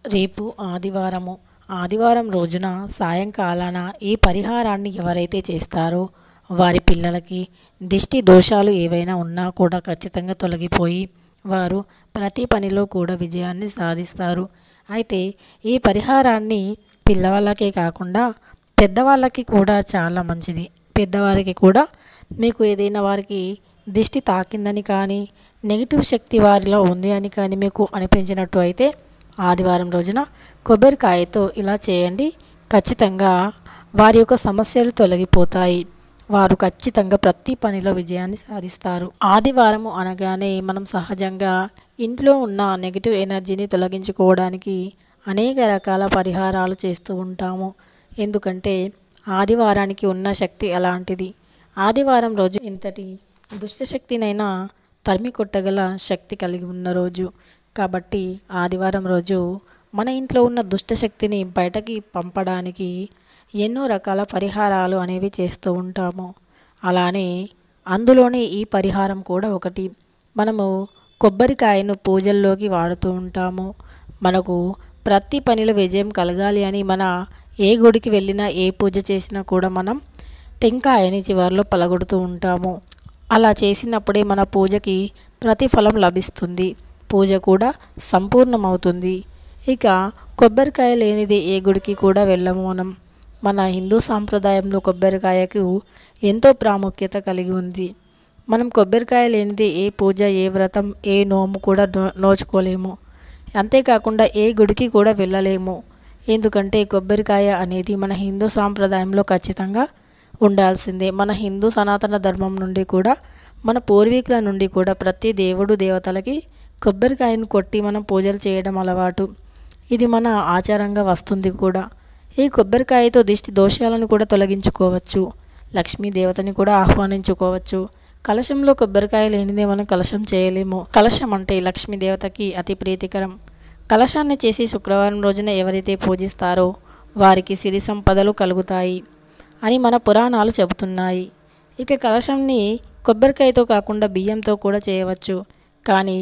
రేపు ఆదివారము. ఆదివారం రోజున సాయంకాలాన ఈ పరిహారాన్ని ఎవరైతే చేస్తారో వారి పిల్లలకి దిష్టి దోషాలు ఏవైనా ఉన్నా కూడా ఖచ్చితంగా తొలగిపోయి వారు ప్రతి పనిలో కూడా విజయాన్ని సాధిస్తారు. అయితే ఈ పరిహారాన్ని పిల్లవాళ్ళకే కాకుండా పెద్దవాళ్ళకి కూడా చాలా మంచిది. పెద్దవారికి కూడా మీకు ఏదైనా వారికి దిష్టి తాకిందని కానీ నెగిటివ్ శక్తి వారిలో ఉంది అని కానీ మీకు అనిపించినట్టు అయితే ఆదివారం రోజున కొబ్బరికాయతో ఇలా చేయండి. ఖచ్చితంగా వారి యొక్క సమస్యలు తొలగిపోతాయి. వారు ఖచ్చితంగా ప్రతి పనిలో విజయాన్ని సాధిస్తారు. ఆదివారము అనగానే మనం సహజంగా ఇంట్లో ఉన్న నెగిటివ్ ఎనర్జీని తొలగించుకోవడానికి అనేక రకాల పరిహారాలు చేస్తూ ఉంటాము. ఎందుకంటే ఆదివారానికి ఉన్న శక్తి అలాంటిది. ఆదివారం రోజు ఇంతటి దుష్టశక్తినైనా తరిమి కొట్టగల శక్తి కలిగి ఉన్న రోజు కాబట్టి ఆదివారం రోజు మన ఇంట్లో ఉన్న దుష్టశక్తిని బయటకి పంపడానికి ఎన్నో రకాల పరిహారాలు అనేవి చేస్తూ ఉంటాము. అలానే అందులోనే ఈ పరిహారం కూడా ఒకటి. మనము కొబ్బరికాయను పూజల్లోకి వాడుతూ ఉంటాము. మనకు ప్రతి పనిలో విజయం కలగాలి అని మన ఏ గుడికి వెళ్ళినా ఏ పూజ చేసినా కూడా మనం టెంకాయని చివరిలో పలగొడుతూ ఉంటాము. అలా చేసినప్పుడే మన పూజకి ప్రతిఫలం లభిస్తుంది. పూజ కూడా సంపూర్ణమవుతుంది. ఇక కొబ్బరికాయ లేనిది ఏ గుడికి కూడా వెళ్ళము మనం. మన హిందూ సాంప్రదాయంలో కొబ్బరికాయకు ఎంతో ప్రాముఖ్యత కలిగి ఉంది. మనం కొబ్బరికాయ లేనిది ఏ పూజ, ఏ వ్రతం, ఏ నోము కూడా నోచుకోలేము. అంతేకాకుండా ఏ గుడికి కూడా వెళ్ళలేము. ఎందుకంటే కొబ్బరికాయ అనేది మన హిందూ సాంప్రదాయంలో ఖచ్చితంగా ఉండాల్సిందే. మన హిందూ సనాతన ధర్మం నుండి కూడా మన పూర్వీకుల నుండి కూడా ప్రతి దేవుడు దేవతలకి కొబ్బరికాయను కొట్టి మనం పూజలు చేయడం అలవాటు. ఇది మన ఆచారంగా వస్తుంది కూడా. ఈ కొబ్బరికాయతో దిష్టి దోషాలను కూడా తొలగించుకోవచ్చు. లక్ష్మీదేవతని కూడా ఆహ్వానించుకోవచ్చు. కలశంలో కొబ్బరికాయ లేనిదే మనం కలశం చేయలేము. కలశం అంటే లక్ష్మీదేవతకి అతి ప్రీతికరం. కలశాన్ని చేసి శుక్రవారం రోజున ఎవరైతే పూజిస్తారో వారికి సిరి సంపదలు కలుగుతాయి అని మన పురాణాలు చెబుతున్నాయి. ఇక కలశంని కొబ్బరికాయతో కాకుండా బియ్యంతో కూడా చేయవచ్చు. కానీ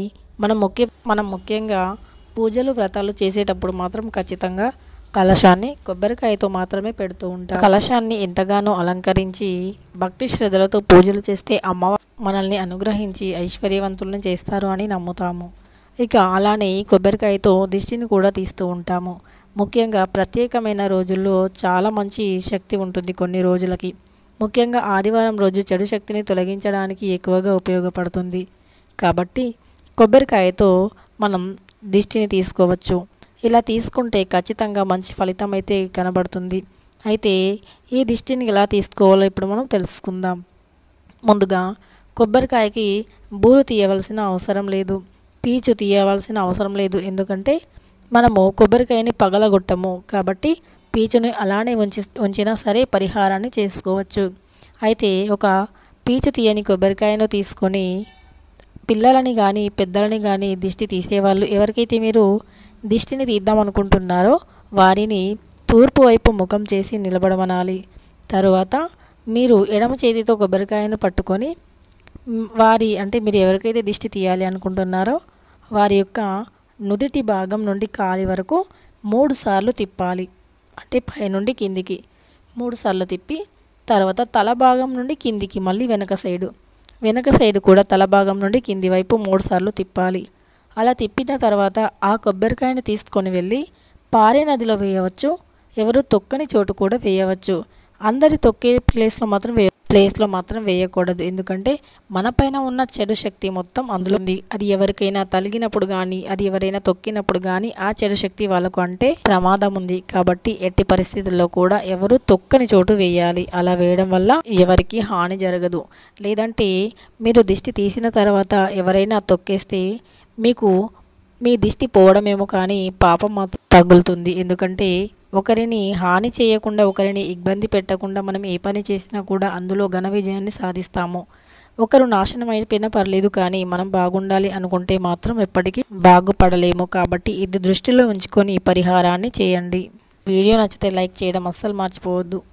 మనం ముఖ్యంగా పూజలు వ్రతాలు చేసేటప్పుడు మాత్రం ఖచ్చితంగా కలశాన్ని కొబ్బరికాయతో మాత్రమే పెడుతూ ఉంటాం. కలశాన్ని ఎంతగానో అలంకరించి భక్తి శ్రద్ధలతో పూజలు చేస్తే అమ్మవారు మనల్ని అనుగ్రహించి ఐశ్వర్యవంతులను చేస్తారు అని నమ్ముతాము. ఇక అలానే కొబ్బరికాయతో దిష్టిని కూడా తీస్తూ ఉంటాము. ముఖ్యంగా ప్రత్యేకమైన రోజుల్లో చాలా మంచి శక్తి ఉంటుంది కొన్ని రోజులకి. ముఖ్యంగా ఆదివారం రోజు చెడు శక్తిని తొలగించడానికి ఎక్కువగా ఉపయోగపడుతుంది. కాబట్టి కొబ్బరికాయతో మనం దిష్టిని తీసుకోవచ్చు. ఇలా తీసుకుంటే ఖచ్చితంగా మంచి ఫలితం అయితే కనబడుతుంది. అయితే ఈ దిష్టిని ఎలా తీసుకోవాలో ఇప్పుడు మనం తెలుసుకుందాం. ముందుగా కొబ్బరికాయకి బూరు తీయవలసిన అవసరం లేదు, పీచు తీయవలసిన అవసరం లేదు. ఎందుకంటే మనము కొబ్బరికాయని పగలగొట్టము కాబట్టి పీచుని అలానే ఉంచినా సరే పరిహారాన్ని చేసుకోవచ్చు. అయితే ఒక పీచు తీయని కొబ్బరికాయను తీసుకొని పిల్లలని కానీ పెద్దలని కానీ దిష్టి తీసేవాళ్ళు ఎవరికైతే మీరు దిష్టిని తీద్దాం అనుకుంటున్నారో వారిని తూర్పు వైపు ముఖం చేసి నిలబడమనాలి. తరువాత మీరు ఎడమ చేతితో కొబ్బరికాయను పట్టుకొని మీరు ఎవరికైతే దిష్టి తీయాలి అనుకుంటున్నారో వారి యొక్క నుదిటి భాగం నుండి కాలి వరకు 3 సార్లు తిప్పాలి. అంటే పైనుండి కిందికి 3 సార్లు తిప్పి తర్వాత తల భాగం నుండి కిందికి మళ్ళీ వెనక సైడు కూడా తల భాగం నుండి కింది వైపు 3 సార్లు తిప్పాలి. అలా తిప్పిన తర్వాత ఆ కొబ్బరికాయను తీసుకొని వెళ్ళి పారే నదిలో వేయవచ్చు. ఎవరు తొక్కని చోటు కూడా వేయవచ్చు. అందరి తొక్కే ప్లేస్లో మాత్రం వేయకూడదు. ఎందుకంటే మన పైన ఉన్న చెడు శక్తి మొత్తం అందులో ఉంది. అది ఎవరికైనా తలిగినప్పుడు కానీ అది ఎవరైనా తొక్కినప్పుడు కానీ ఆ చెడు శక్తి వాళ్ళకు అంటే ప్రమాదం ఉంది. కాబట్టి ఎట్టి పరిస్థితుల్లో కూడా ఎవరు తొక్కని చోటు వేయాలి. అలా వేయడం వల్ల ఎవరికి హాని జరగదు. లేదంటే మీరు దిష్టి తీసిన తర్వాత ఎవరైనా తొక్కేస్తే మీకు మీ దిష్టి పోవడమేమో కానీ పాపం మాత్రం తగులుతుంది. ఎందుకంటే ఒకరిని హాని చేయకుండా ఒకరిని ఇబ్బంది పెట్టకుండా మనం ఏ పని చేసినా కూడా అందులో ఘన విజయాన్ని సాధిస్తాము. ఒకరు నాశనం అయిపోయినా పర్లేదు కానీ మనం బాగుండాలి అనుకుంటే మాత్రం ఎప్పటికీ బాగుపడలేము. కాబట్టి ఇది దృష్టిలో ఉంచుకొని ఈ పరిహారాన్ని చేయండి. వీడియో నచ్చితే లైక్ చేయడం అస్సలు మర్చిపోవద్దు.